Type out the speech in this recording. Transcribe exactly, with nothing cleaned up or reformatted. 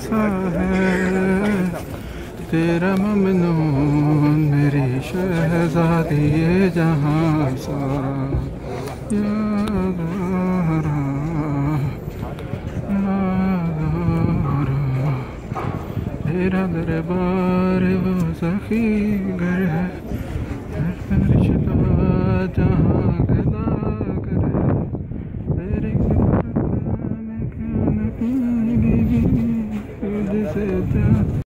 सा है तेरा ममनून मेरी शहज़ादी ये जहाँ सारा यारा यारा तेरा दरबार वो सखी घर है फरिश्ता जहाँ गदा करे तेरे